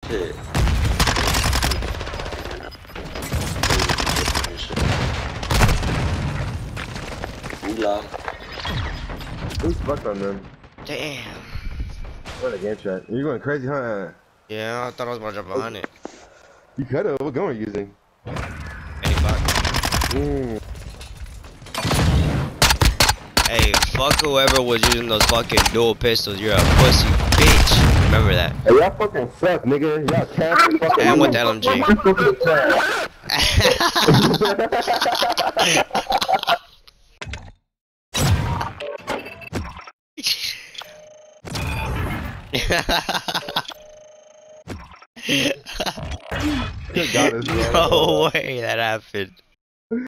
Shit. Moolah. Who's fucked on them? Damn. What a game shot. You're going crazy, huh? Yeah, I thought I was gonna jump behind it. You could've. What gun were you using? 85. Hey, fuck whoever was using those fucking dual pistols. You're a pussy bitch. Remember that. Hey, y'all fucking suck, nigga. Y'all can't fucking. And with the LMG. Good God, No way that happened.